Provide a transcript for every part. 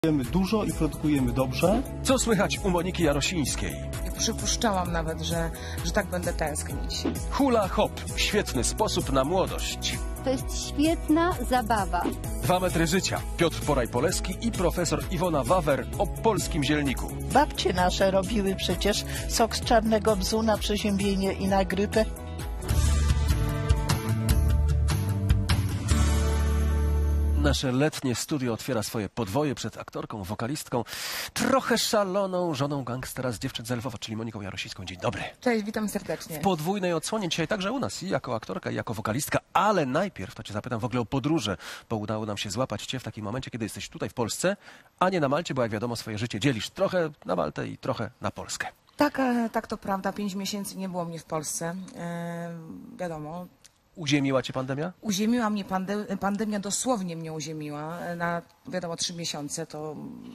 Produkujemy dużo i produkujemy dobrze. Co słychać u Moniki Jarosińskiej? Nie przypuszczałam nawet, że tak będę tęsknić. Hula hop. Świetny sposób na młodość. To jest świetna zabawa. 2 metry życia. Piotr Poraj-Poleski i profesor Iwona Wawer o polskim zielniku. Babcie nasze robiły przecież sok z czarnego bzu na przeziębienie i na grypę. Nasze letnie studio otwiera swoje podwoje przed aktorką, wokalistką, trochę szaloną żoną gangstera z Dziewczyn z Lwowa, czyli Moniką Jarosińską. Dzień dobry. Cześć, witam serdecznie. W podwójnej odsłonie dzisiaj także u nas i jako aktorka, i jako wokalistka, ale najpierw to cię zapytam w ogóle o podróże, bo udało nam się złapać cię w takim momencie, kiedy jesteś tutaj w Polsce, a nie na Malcie, bo jak wiadomo swoje życie dzielisz trochę na Maltę i trochę na Polskę. Tak to prawda. 5 miesięcy nie było mnie w Polsce. Wiadomo. Uziemiła cię pandemia? Uziemiła mnie pandemia, dosłownie mnie uziemiła. Na, wiadomo, 3 miesiące to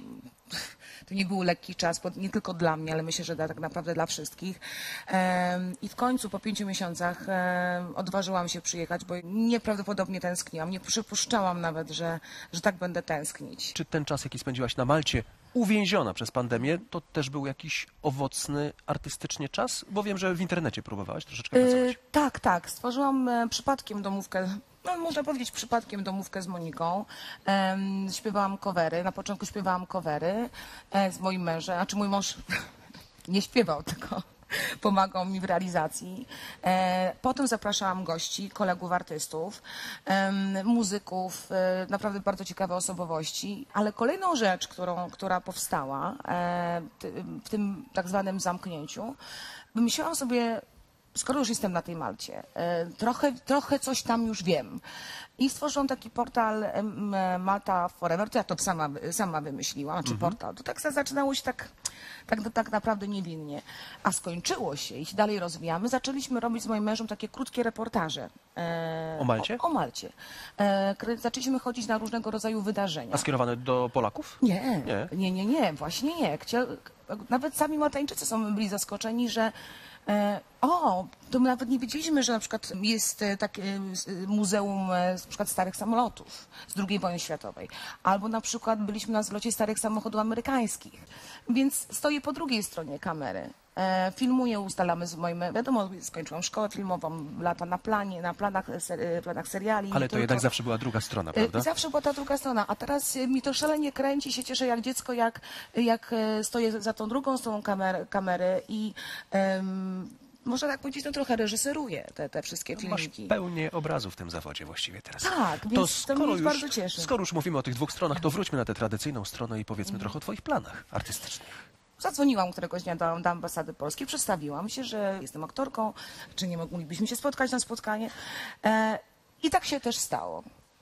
nie był lekki czas, nie tylko dla mnie, ale myślę, że tak naprawdę dla wszystkich. I w końcu po 5 miesiącach odważyłam się przyjechać, bo nieprawdopodobnie tęskniłam. Nie przypuszczałam nawet, że tak będę tęsknić. Czy ten czas, jaki spędziłaś na Malcie, uwięziona przez pandemię, to też był jakiś owocny artystycznie czas? Bo wiem, że w internecie próbowałaś troszeczkę pracować. Tak. Stworzyłam przypadkiem domówkę. No, można powiedzieć przypadkiem domówkę z Moniką. Śpiewałam covery. Na początku śpiewałam covery z moim mężem. Znaczy mój mąż nie śpiewał, tylko pomagał mi w realizacji. Potem zapraszałam gości, kolegów artystów, muzyków, naprawdę bardzo ciekawe osobowości. Ale kolejną rzecz, która powstała w tym tak zwanym zamknięciu, wymyśliłam sobie, skoro już jestem na tej Malcie, trochę coś tam już wiem. I stworzyłam taki portal Malta Forever, to ja to sama wymyśliłam, znaczy portal. To tak zaczynało się tak naprawdę niewinnie. A skończyło się i się dalej rozwijamy. Zaczęliśmy robić z moim mężem takie krótkie reportaże. O Malcie? O Malcie. Zaczęliśmy chodzić na różnego rodzaju wydarzenia. A skierowane do Polaków? Nie, właśnie nie. Nawet sami Maltańczycy byli zaskoczeni, że to my nawet nie wiedzieliśmy, że na przykład jest takie muzeum na przykład starych samolotów z II wojny światowej. Albo na przykład byliśmy na zlocie starych samochodów amerykańskich. Więc stoję po drugiej stronie kamery. Filmuję, ustalamy z moim... Wiadomo, skończyłam szkołę filmową, lata na planach seriali. Ale to jednak zawsze była druga strona, prawda? Zawsze była ta druga strona, a teraz mi to szalenie kręci, się cieszę jak dziecko, jak stoję za tą drugą stroną kamery i można tak powiedzieć, trochę reżyseruję te wszystkie filmiki. Masz pełnię obrazu w tym zawodzie właściwie teraz. Tak, więc to mnie bardzo cieszy. Skoro już mówimy o tych dwóch stronach, to wróćmy na tę tradycyjną stronę i powiedzmy trochę o twoich planach artystycznych. Zadzwoniłam któregoś dnia do ambasady polskiej, przedstawiłam się, że jestem aktorką, czy nie moglibyśmy się spotkać na spotkanie. I tak się też stało.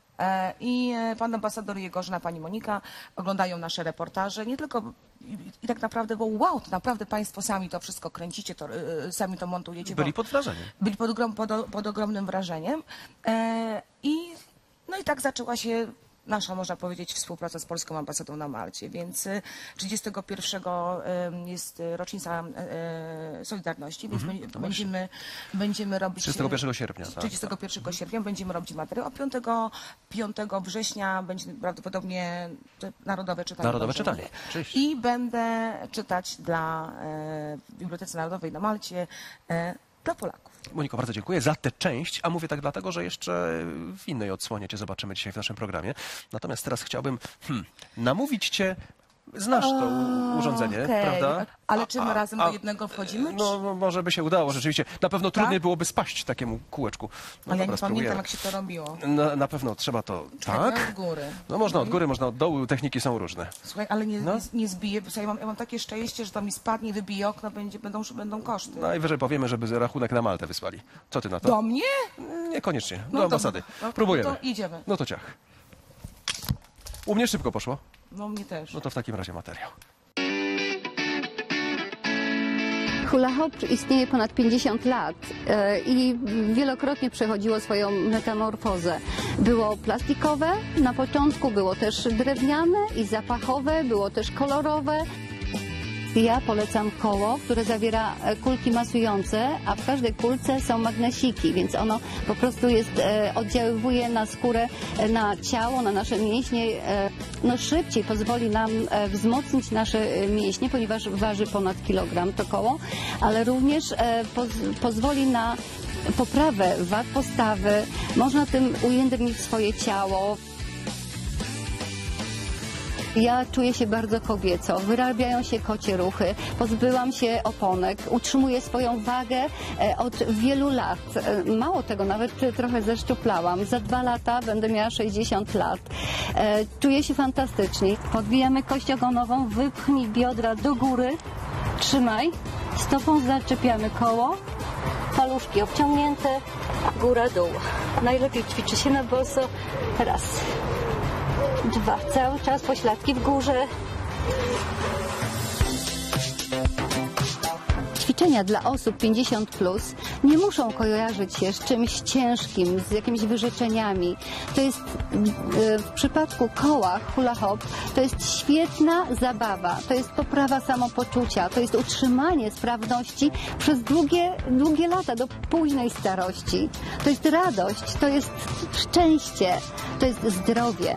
I pan ambasador i jego żona, pani Monika, oglądają nasze reportaże, nie tylko i tak naprawdę, bo wow, to naprawdę państwo sami to wszystko kręcicie, sami to montujecie. Byli pod wrażeniem. Byli pod ogromnym wrażeniem. No i tak zaczęła się nasza, można powiedzieć, współpraca z polską ambasadą na Malcie, więc 31 jest rocznica Solidarności, więc będziemy robić... 31 sierpnia. 31 sierpnia będziemy robić materiał, a 5 września będzie prawdopodobnie Narodowe Czytanie. Narodowe Czytanie, oczywiście. I będę czytać w Bibliotece Narodowej na Malcie dla Polaków. Moniko, bardzo dziękuję za tę część, a mówię tak dlatego, że jeszcze w innej odsłonie cię zobaczymy dzisiaj w naszym programie. Natomiast teraz chciałbym namówić cię. Znasz to urządzenie, prawda? Ale czy my razem do jednego wchodzimy? No, może by się udało, rzeczywiście. Na pewno trudniej byłoby spaść takiemu kółeczku. Ale ja nie pamiętam, jak się to robiło. Na pewno trzeba to... Tak? Od góry. No można od góry, można od dołu, techniki są różne. Słuchaj, ale nie zbije, bo ja mam takie szczęście, że to mi spadnie, wybije okno, będą koszty. Najwyżej powiemy, żeby rachunek na Maltę wysłali. Co ty na to? Do mnie? Niekoniecznie, do ambasady. Próbujemy. No to idziemy. No to ciach. U mnie szybko poszło. No mnie też. No to w takim razie materiał. Hula hop istnieje ponad 50 lat i wielokrotnie przechodziło swoją metamorfozę. Było plastikowe na początku, było też drewniane i zapachowe, było też kolorowe. Ja polecam koło, które zawiera kulki masujące, a w każdej kulce są magnesiki, więc ono po prostu oddziaływuje na skórę, na ciało, na nasze mięśnie. No szybciej pozwoli nam wzmocnić nasze mięśnie, ponieważ waży ponad kilogram to koło, ale również pozwoli na poprawę wad postawy. Można tym ujędrnić swoje ciało. Ja czuję się bardzo kobieco, wyrabiają się kocie ruchy, pozbyłam się oponek, utrzymuję swoją wagę od wielu lat. Mało tego, nawet trochę zeszczuplałam. Za 2 lata będę miała 60 lat. Czuję się fantastycznie. Podbijamy kość ogonową, wypchnij biodra do góry, trzymaj, stopą zaczepiamy koło, paluszki obciągnięte, góra-dół. Najlepiej ćwiczy się na boso. Raz. 2. Cały czas pośladki w górze. Ćwiczenia dla osób 50+ nie muszą kojarzyć się z czymś ciężkim, z jakimiś wyrzeczeniami. To jest w przypadku koła hula hop, to jest świetna zabawa, to jest poprawa samopoczucia, to jest utrzymanie sprawności przez długie lata, do późnej starości. To jest radość, to jest szczęście, to jest zdrowie.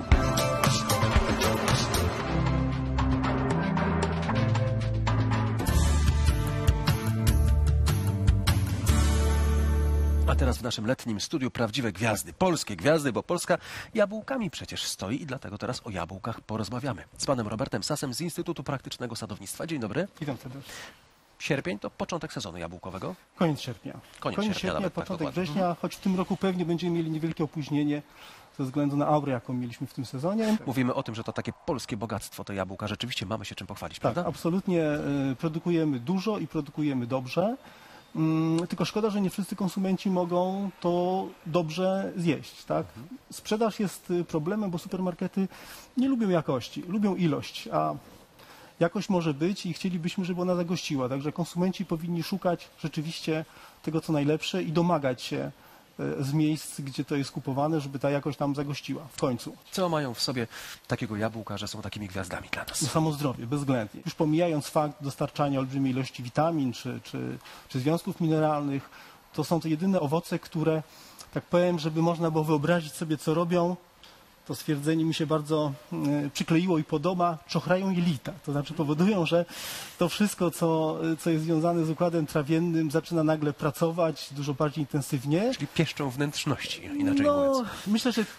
A teraz w naszym letnim studiu prawdziwe gwiazdy, polskie gwiazdy, bo Polska jabłkami przecież stoi i dlatego teraz o jabłkach porozmawiamy. Z panem Robertem Sasem z Instytutu Praktycznego Sadownictwa. Dzień dobry. Witam serdecznie. Sierpień to początek sezonu jabłkowego. Koniec sierpnia. Koniec sierpnia, nawet tak początek dokładnie. września, choć w tym roku pewnie będziemy mieli niewielkie opóźnienie ze względu na aurę, jaką mieliśmy w tym sezonie. Mówimy o tym, że to takie polskie bogactwo, te jabłka. Rzeczywiście mamy się czym pochwalić, Tak, prawda? absolutnie produkujemy dużo i produkujemy dobrze. Tylko szkoda, że nie wszyscy konsumenci mogą to dobrze zjeść. Tak? Sprzedaż jest problemem, bo supermarkety nie lubią jakości, lubią ilość, a jakość może być i chcielibyśmy, żeby ona zagościła. Także konsumenci powinni szukać rzeczywiście tego, co najlepsze i domagać się z miejsc, gdzie to jest kupowane, żeby ta jakość tam zagościła w końcu. Co mają w sobie takiego jabłka, że są takimi gwiazdami dla nas? Samo zdrowie, bezwzględnie. Już pomijając fakt dostarczania olbrzymiej ilości witamin czy związków mineralnych, to są to jedyne owoce, które, tak powiem, żeby można było wyobrazić sobie, co robią, to stwierdzenie mi się bardzo przykleiło i podoba, czochrają jelita. To znaczy powodują, że to wszystko, co jest związane z układem trawiennym, zaczyna nagle pracować dużo bardziej intensywnie. Czyli pieszczą wnętrzności, inaczej mówiąc. Myślę, że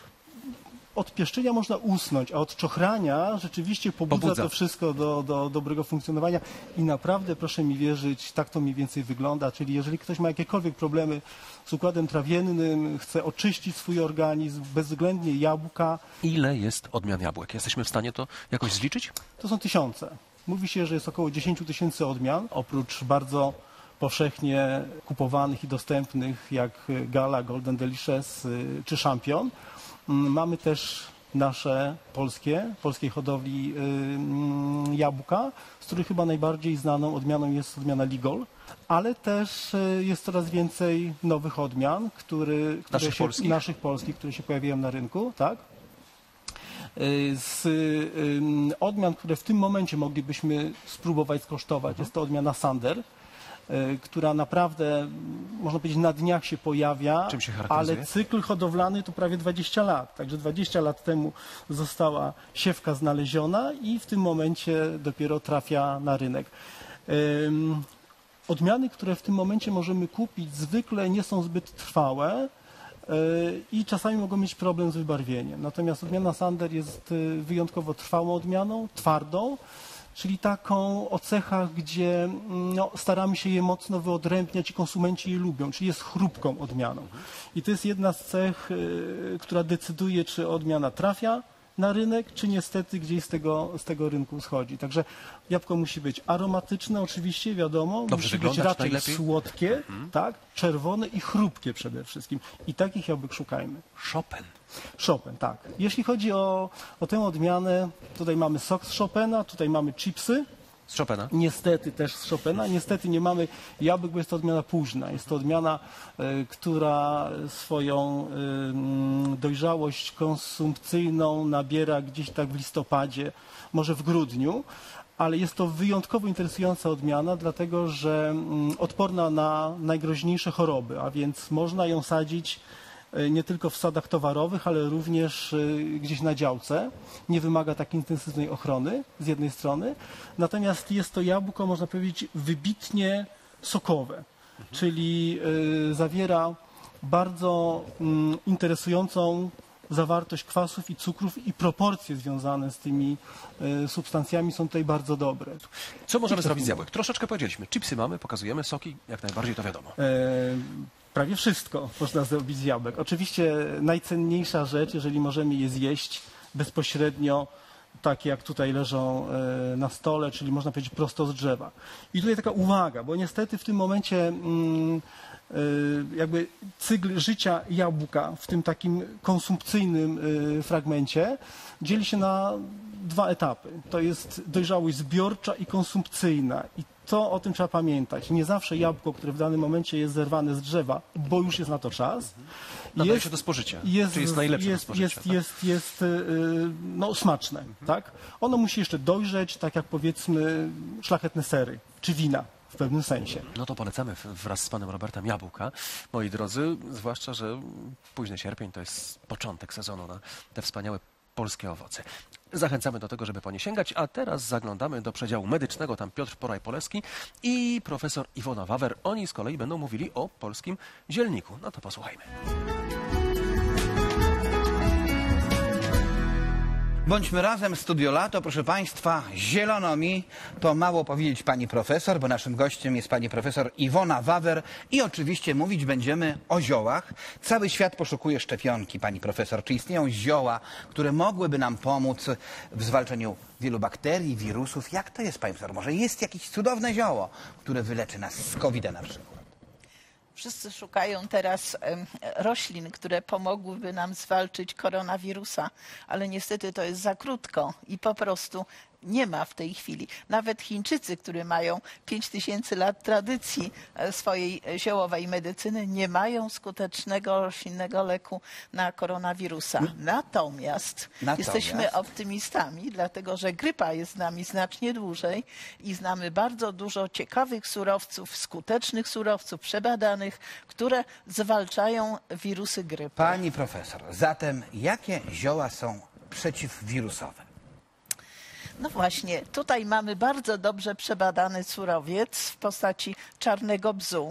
od pieszczenia można usnąć, a od czochrania rzeczywiście pobudza to wszystko do dobrego funkcjonowania i naprawdę, proszę mi wierzyć, tak to mniej więcej wygląda. Czyli jeżeli ktoś ma jakiekolwiek problemy z układem trawiennym, chce oczyścić swój organizm, bezwzględnie jabłka. Ile jest odmian jabłek? Jesteśmy w stanie to jakoś zliczyć? To są tysiące. Mówi się, że jest około 10 000 odmian, oprócz bardzo powszechnie kupowanych i dostępnych jak Gala, Golden Delicious czy Champion. Mamy też nasze polskiej hodowli jabłka, z których chyba najbardziej znaną odmianą jest odmiana Ligol, ale też jest coraz więcej nowych odmian, naszych polskich, które się pojawiają na rynku, tak? Z odmian, które w tym momencie moglibyśmy spróbować skosztować, jest to odmiana Sander, która naprawdę, można powiedzieć, na dniach się pojawia, Czym się charakteryzuje? ale cykl hodowlany to prawie 20 lat. Także 20 lat temu została siewka znaleziona i w tym momencie dopiero trafia na rynek. Odmiany, które w tym momencie możemy kupić, zwykle nie są zbyt trwałe i czasami mogą mieć problem z wybarwieniem. Natomiast odmiana Sander jest wyjątkowo trwałą odmianą, twardą, czyli taką o cechach, gdzie staramy się je mocno wyodrębniać i konsumenci je lubią, czyli jest chrupką odmianą. I to jest jedna z cech, która decyduje, czy odmiana trafia na rynek, czy niestety gdzieś z tego rynku schodzi. Także jabłko musi być aromatyczne, oczywiście, wiadomo, Dobrze musi być wyglądać raczej najlepiej. słodkie, tak, czerwone i chrupkie przede wszystkim. I takich jabłek szukajmy. Chopin, tak. Jeśli chodzi o tę odmianę, tutaj mamy sok z Chopina, tutaj mamy chipsy, Z Chopina? Niestety też z Chopina. Niestety nie mamy jabłek, bo jest to odmiana późna. Jest to odmiana, która swoją dojrzałość konsumpcyjną nabiera gdzieś tak w listopadzie, może w grudniu. Ale jest to wyjątkowo interesująca odmiana, dlatego że odporna na najgroźniejsze choroby, a więc można ją sadzić nie tylko w sadach towarowych, ale również gdzieś na działce. Nie wymaga tak intensywnej ochrony z jednej strony. Natomiast jest to jabłko, można powiedzieć, wybitnie sokowe, czyli zawiera bardzo interesującą zawartość kwasów i cukrów i proporcje związane z tymi substancjami są tutaj bardzo dobre. Co możemy zrobić z jabłek? Troszeczkę powiedzieliśmy. Chipsy mamy, pokazujemy, soki, jak najbardziej to wiadomo. Prawie wszystko można zrobić z jabłek. Oczywiście najcenniejsza rzecz, jeżeli możemy je zjeść bezpośrednio, takie jak tutaj leżą na stole, czyli można powiedzieć prosto z drzewa. I tutaj taka uwaga, bo niestety w tym momencie jakby cykl życia jabłka w tym takim konsumpcyjnym fragmencie dzieli się na dwa etapy. To jest dojrzałość zbiorcza i konsumpcyjna. I to o tym trzeba pamiętać. Nie zawsze jabłko, które w danym momencie jest zerwane z drzewa, bo już jest na to czas, Nadaje się do spożycia. Czy jest najlepsze do spożycia? Jest smaczne. Tak? Ono musi jeszcze dojrzeć, tak jak powiedzmy szlachetne sery czy wina. W pewnym sensie. No to polecamy wraz z panem Robertem jabłka, moi drodzy, zwłaszcza, że późny sierpień to jest początek sezonu na te wspaniałe polskie owoce. Zachęcamy do tego, żeby po nie sięgać, a teraz zaglądamy do przedziału medycznego. Tam Piotr Poraj-Poleski i profesor Iwona Wawer. Oni z kolei będą mówili o polskim zielniku. No to posłuchajmy. Bądźmy razem, Studio Lato, proszę Państwa, zielono mi, to mało powiedzieć pani profesor, bo naszym gościem jest pani profesor Iwona Wawer i oczywiście mówić będziemy o ziołach. Cały świat poszukuje szczepionki, pani profesor. Czy istnieją zioła, które mogłyby nam pomóc w zwalczaniu wielu bakterii, wirusów? Jak to jest, pani profesor? Może jest jakieś cudowne zioło, które wyleczy nas z COVID-a na przykład? Wszyscy szukają teraz roślin, które pomogłyby nam zwalczyć koronawirusa, ale niestety to jest za krótko i po prostu nie ma w tej chwili. Nawet Chińczycy, którzy mają 5000 lat tradycji swojej ziołowej medycyny, nie mają skutecznego roślinnego leku na koronawirusa. Natomiast jesteśmy optymistami, dlatego że grypa jest z nami znacznie dłużej i znamy bardzo dużo ciekawych surowców, skutecznych surowców, przebadanych, które zwalczają wirusy grypy. Pani profesor, zatem jakie zioła są przeciwwirusowe? No właśnie, tutaj mamy bardzo dobrze przebadany surowiec w postaci czarnego bzu.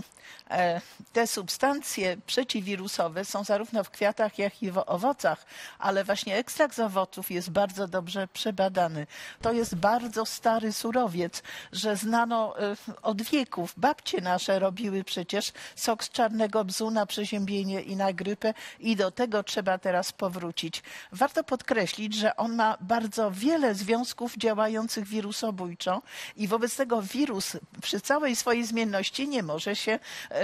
Te substancje przeciwwirusowe są zarówno w kwiatach, jak i w owocach, ale właśnie ekstrakt z owoców jest bardzo dobrze przebadany. To jest bardzo stary surowiec, że znano od wieków. Babcie nasze robiły przecież sok z czarnego bzu na przeziębienie i na grypę i do tego trzeba teraz powrócić. Warto podkreślić, że on ma bardzo wiele związków działających wirusobójczo i wobec tego wirus przy całej swojej zmienności nie może się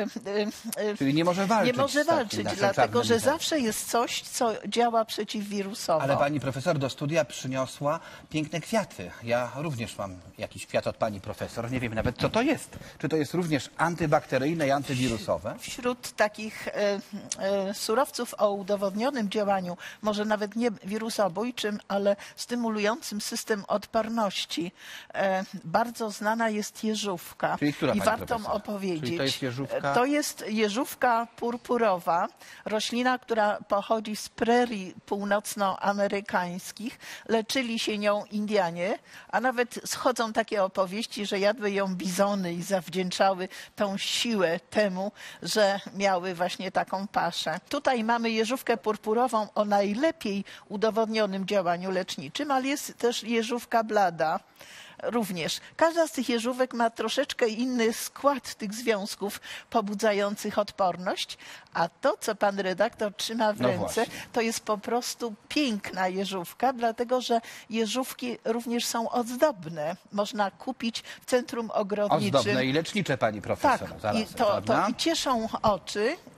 czyli nie może walczyć. Nie może walczyć, dlatego że zawsze jest coś, co działa przeciwwirusowo. Ale pani profesor do studia przyniosła piękne kwiaty. Ja również mam jakiś kwiat od pani profesor. Nie wiem nawet, co to jest. Czy to jest również antybakteryjne i antywirusowe? Wśród takich surowców o udowodnionym działaniu, może nawet nie wirusobójczym, ale stymulującym system odporności, bardzo znana jest jeżówka. Czyli która, i pani warto profesor? opowiedzieć. Czyli to jest jeżówka? To jest jeżówka purpurowa, roślina, która pochodzi z prerii północnoamerykańskich. Leczyli się nią Indianie, a nawet schodzą takie opowieści, że jadły ją bizony i zawdzięczały tą siłę temu, że miały właśnie taką paszę. Tutaj mamy jeżówkę purpurową o najlepiej udowodnionym działaniu leczniczym, ale jest też jeżówka blada. Również. Każda z tych jeżówek ma troszeczkę inny skład tych związków pobudzających odporność, a to, co pan redaktor trzyma w ręce, to jest po prostu piękna jeżówka, dlatego że jeżówki również są ozdobne. Można kupić w centrum ogrodniczym. Ozdobne i lecznicze, pani profesor. Tak, i cieszą oczy.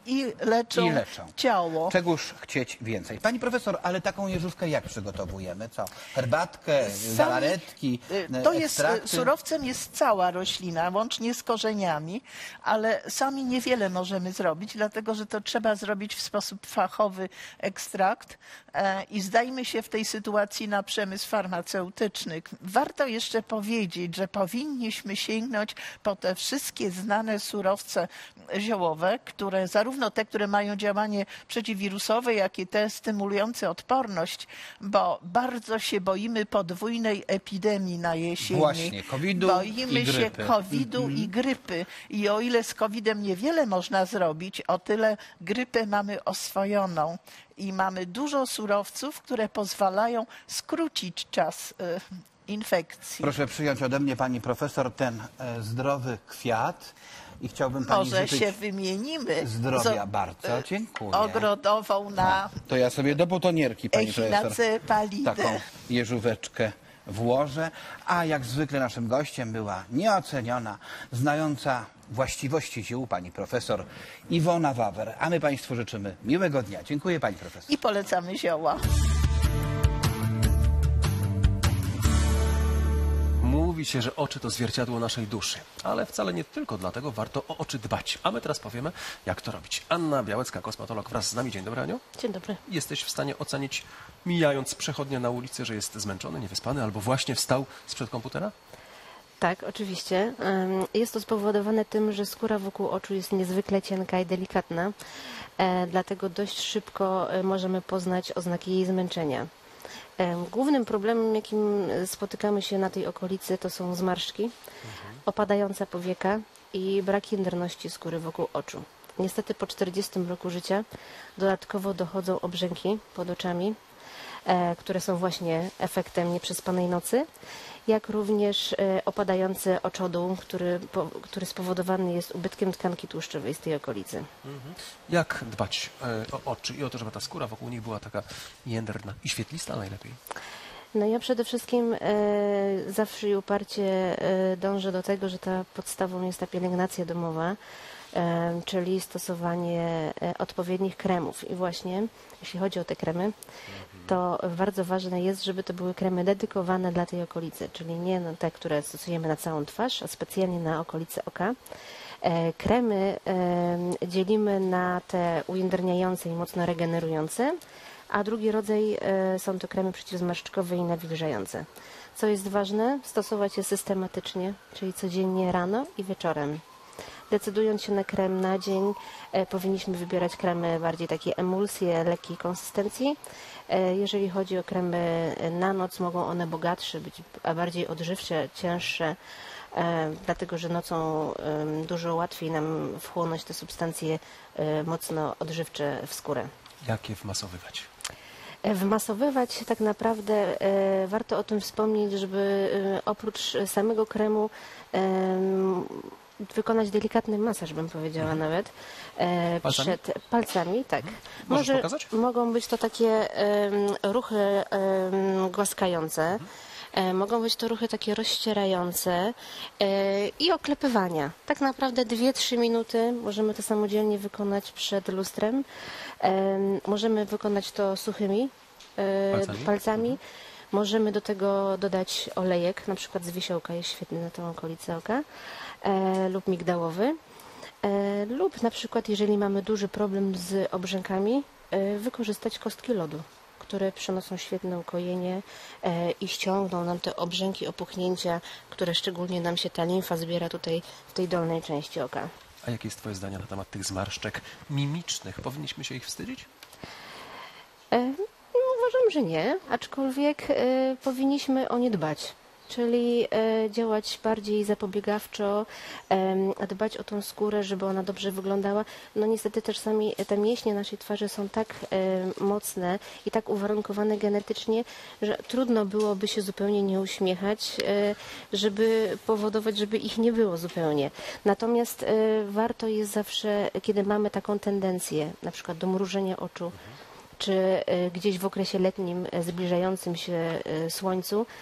i leczą, ciało. Czegóż chcieć więcej. Pani profesor, ale taką jeżówkę jak przygotowujemy? Co? Herbatkę, galaretki, To jest, ekstrakty? surowcem jest cała roślina, łącznie z korzeniami, ale sami niewiele możemy zrobić, dlatego że to trzeba zrobić w sposób fachowy ekstrakt i zdajmy się w tej sytuacji na przemysł farmaceutyczny. Warto jeszcze powiedzieć, że powinniśmy sięgnąć po te wszystkie znane surowce ziołowe, które zarówno te, które mają działanie przeciwwirusowe, jak i te stymulujące odporność, bo bardzo się boimy podwójnej epidemii na jesieni. Właśnie, COVID-u Boimy i się grypy. COVID-u i grypy. I o ile z COVID-em niewiele można zrobić, o tyle grypę mamy oswojoną. I mamy dużo surowców, które pozwalają skrócić czas infekcji. Proszę przyjąć ode mnie, pani profesor, ten zdrowy kwiat i chciałbym pani Może życzyć się wymienimy. zdrowia bardzo. Dziękuję. Ogrodową na To ja sobie do butonierki, pani profesor, Echinacea pallida. taką jeżóweczkę włożę. A jak zwykle naszym gościem była nieoceniona, znająca właściwości ziół pani profesor Iwona Wawer. A my państwu życzymy miłego dnia. Dziękuję pani profesor. I polecamy zioła. Mówi się, że oczy to zwierciadło naszej duszy, ale wcale nie tylko dlatego warto o oczy dbać. A my teraz powiemy, jak to robić. Anna Białecka, kosmetolog, wraz z nami. Dzień dobry, Aniu. Dzień dobry. Jesteś w stanie ocenić, mijając przechodnia na ulicy, że jest zmęczony, niewyspany albo właśnie wstał sprzed komputera? Tak, oczywiście. Jest to spowodowane tym, że skóra wokół oczu jest niezwykle cienka i delikatna, dlatego dość szybko możemy poznać oznaki jej zmęczenia. Głównym problemem, jakim spotykamy się na tej okolicy, to są zmarszczki, opadająca powieka i brak jędrności skóry wokół oczu. Niestety po 40 roku życia dodatkowo dochodzą obrzęki pod oczami, które są właśnie efektem nieprzespanej nocy, jak również opadający oczodół, który spowodowany jest ubytkiem tkanki tłuszczowej z tej okolicy. Jak dbać o oczy i o to, żeby ta skóra wokół nich była taka jędrna i świetlista najlepiej? No ja przede wszystkim zawsze i uparcie dążę do tego, że ta podstawą jest ta pielęgnacja domowa, czyli stosowanie odpowiednich kremów. I właśnie, jeśli chodzi o te kremy, to bardzo ważne jest, żeby to były kremy dedykowane dla tej okolicy, czyli nie te, które stosujemy na całą twarz, a specjalnie na okolice oka. Kremy dzielimy na te ujędrniające i mocno regenerujące, a drugi rodzaj są to kremy przeciwzmarszczkowe i nawilżające. Co jest ważne, stosować je systematycznie, czyli codziennie rano i wieczorem. Decydując się na krem na dzień, powinniśmy wybierać kremy bardziej takie emulsje, lekkiej konsystencji. Jeżeli chodzi o kremy na noc, mogą one bogatsze być, a bardziej odżywcze, cięższe, dlatego że nocą dużo łatwiej nam wchłonąć te substancje mocno odżywcze w skórę. Jak je wmasowywać? Wmasowywać tak naprawdę warto o tym wspomnieć, żeby oprócz samego kremu wykonać delikatny masaż, bym powiedziała nawet. Palcami? Przed palcami, tak. Możesz pokazać? Mogą być to takie ruchy głaskające. Mogą być to ruchy takie rozcierające i oklepywania. Tak naprawdę 2-3 minuty możemy to samodzielnie wykonać przed lustrem. Możemy wykonać to suchymi palcami. Możemy do tego dodać olejek, na przykład z wiesiołka, jest świetny na tą okolicę oka, lub migdałowy. Lub na przykład, jeżeli mamy duży problem z obrzękami, wykorzystać kostki lodu, które przynoszą świetne ukojenie i ściągną nam te obrzęki, opuchnięcia, które szczególnie nam się ta limfa zbiera tutaj w tej dolnej części oka. A jakie jest twoje zdanie na temat tych zmarszczek mimicznych? Powinniśmy się ich wstydzić? Uważam, że nie, aczkolwiek powinniśmy o nie dbać. Czyli działać bardziej zapobiegawczo, dbać o tą skórę, żeby ona dobrze wyglądała. No niestety też sami te mięśnie naszej twarzy są tak mocne i tak uwarunkowane genetycznie, że trudno byłoby się zupełnie nie uśmiechać, żeby powodować, żeby ich nie było zupełnie. Natomiast warto jest zawsze, kiedy mamy taką tendencję, na przykład do mrużenia oczu, czy gdzieś w okresie letnim zbliżającym się słońcu,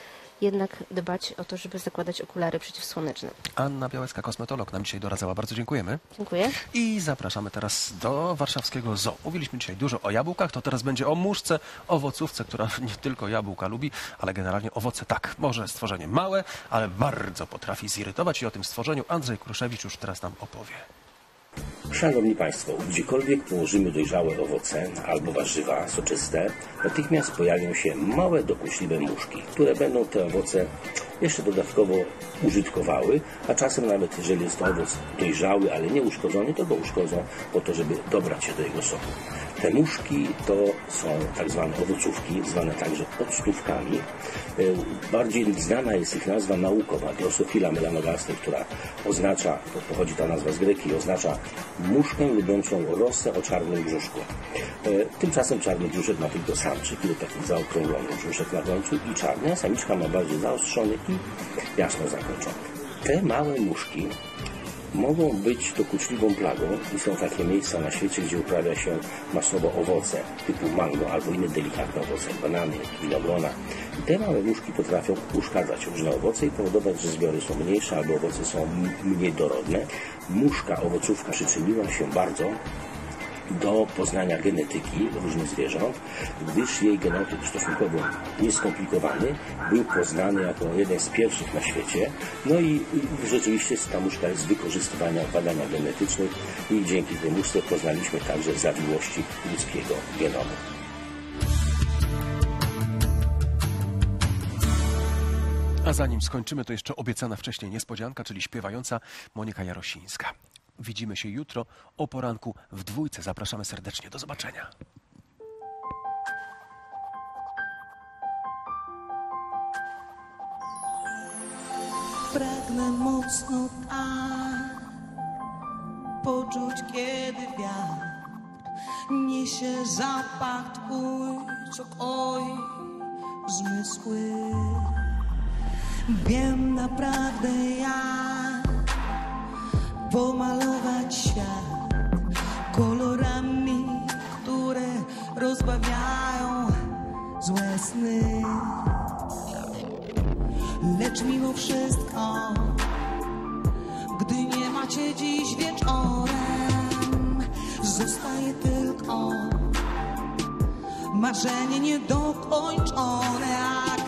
jednak dbać o to, żeby zakładać okulary przeciwsłoneczne. Anna Białecka, kosmetolog, nam dzisiaj doradzała. Bardzo dziękujemy. Dziękuję. I zapraszamy teraz do warszawskiego zoo. Mówiliśmy dzisiaj dużo o jabłkach, to teraz będzie o muszce, owocówce, która nie tylko jabłka lubi, ale generalnie owoce tak. Może stworzenie małe, ale bardzo potrafi zirytować i o tym stworzeniu Andrzej Kruszewicz już teraz nam opowie. Szanowni Państwo, gdziekolwiek położymy dojrzałe owoce albo warzywa soczyste, natychmiast pojawią się małe, dokuczliwe muszki, które będą te owoce jeszcze dodatkowo użytkowały, a czasem nawet jeżeli jest to owoc dojrzały, ale nie uszkodzony, to go uszkodzą po to, żeby dobrać się do jego soku. Te muszki to są tak zwane owocówki, zwane także octówkami. Bardziej znana jest ich nazwa naukowa, Drosophila melanogaster, która oznacza, to pochodzi ta nazwa z greki, oznacza muszkę lubiącą rosę o czarnym brzuszku. Tymczasem czarny brzuszek ma tylko samczyk, i taki zaokrąglony brzuszek na końcu i czarny, a samiczka ma bardziej zaostrzony i jasno zakończony. Te małe muszki mogą być dokuczliwą plagą i są takie miejsca na świecie, gdzie uprawia się masowo owoce typu mango albo inne delikatne owoce, banany, winogrona. I te małe muszki potrafią uszkadzać różne owoce i powodować, że zbiory są mniejsze albo owoce są mniej dorodne. Muszka owocówka przyczyniła się bardzo do poznania genetyki różnych zwierząt, gdyż jej genotyp stosunkowo nieskomplikowany był poznany jako jeden z pierwszych na świecie. No i rzeczywiście ta muszka jest wykorzystywana w badaniach genetycznych i dzięki tej muszce poznaliśmy także zawiłości ludzkiego genomu. A zanim skończymy, to jeszcze obiecana wcześniej niespodzianka, czyli śpiewająca Monika Jarosińska. Widzimy się jutro o poranku w Dwójce. Zapraszamy serdecznie. Do zobaczenia. Pragnę mocno tak poczuć, kiedy wiatr niesie zapach twój, co koi zmysły. Wiem naprawdę jak pomalować świat kolorami, które rozbawiają złe sny. Lecz mimo wszystko, gdy nie macie dziś wieczorem, zostaje tylko marzenie niedokończone.